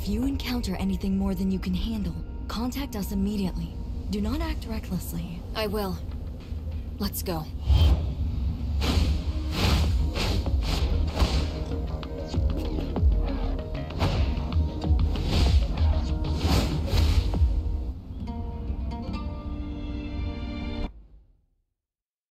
If you encounter anything more than you can handle, contact us immediately. Do not act recklessly. I will. Let's go.